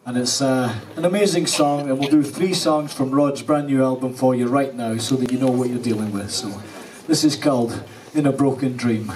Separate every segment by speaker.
Speaker 1: And it's an amazing song, and we'll do 3 songs from Rod's brand new album for you right now so that you know what you're dealing with. So this is called In a Broken Dream.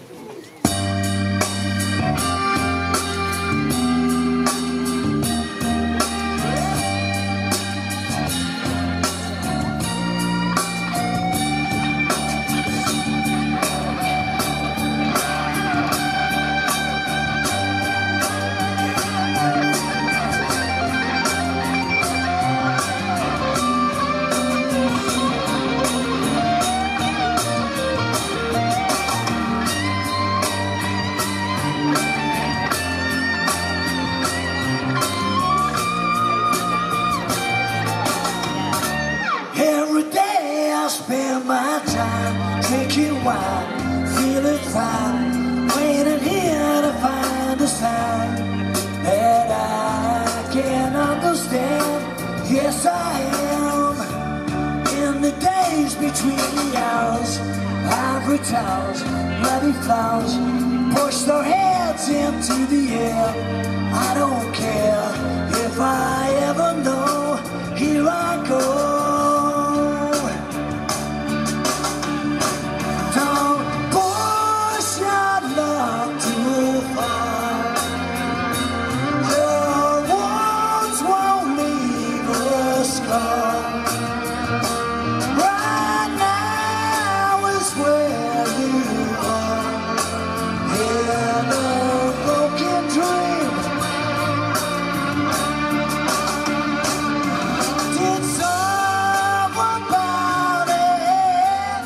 Speaker 2: Spend my time drinking wine, feeling fine, waiting here to find a sign that I can understand. Yes, I am. In the days between the hours, ivory towers, bloody flowers push their heads into the air. I don't care if I ever know. Here I go. Right now is where you are, in a broken dream. Did someone about it?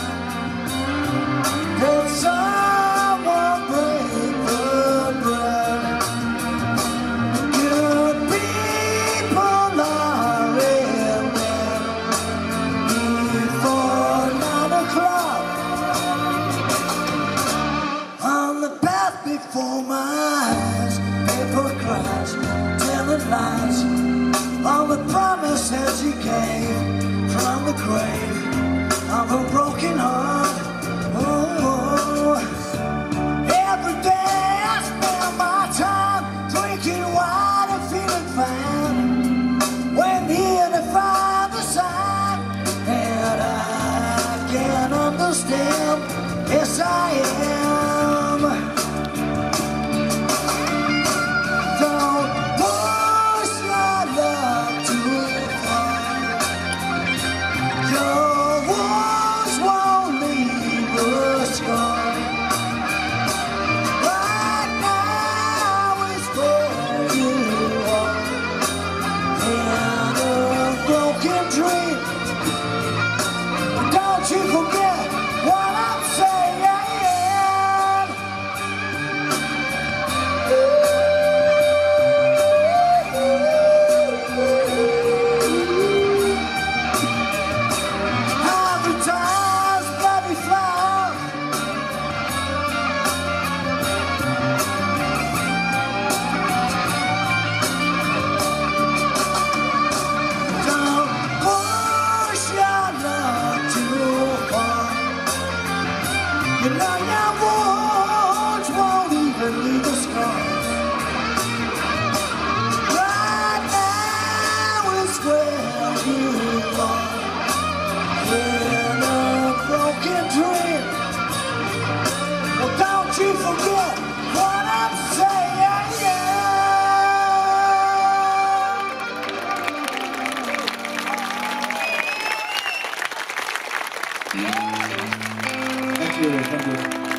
Speaker 2: Did someone break the bread? Good people are in bed before 9 o'clock. On the path before my eyes, paper cries, telling lies. All the promises he gave from the grave of a broken heart. Oh, every day I spend my time drinking wine and feeling fine. When here to find the sign that I can understand. Yes, I am. Don't push your love too far. Your wounds won't leave a scar. Right now is where you are, in a broken dream. Don't you forget what I'm saying. Advertise bloody flower. Don't push your love too far. You know your wounds won't even leave a scar. Right now is where you are, in a broken dream. Well, don't you forget what I'm saying.
Speaker 1: Thank you.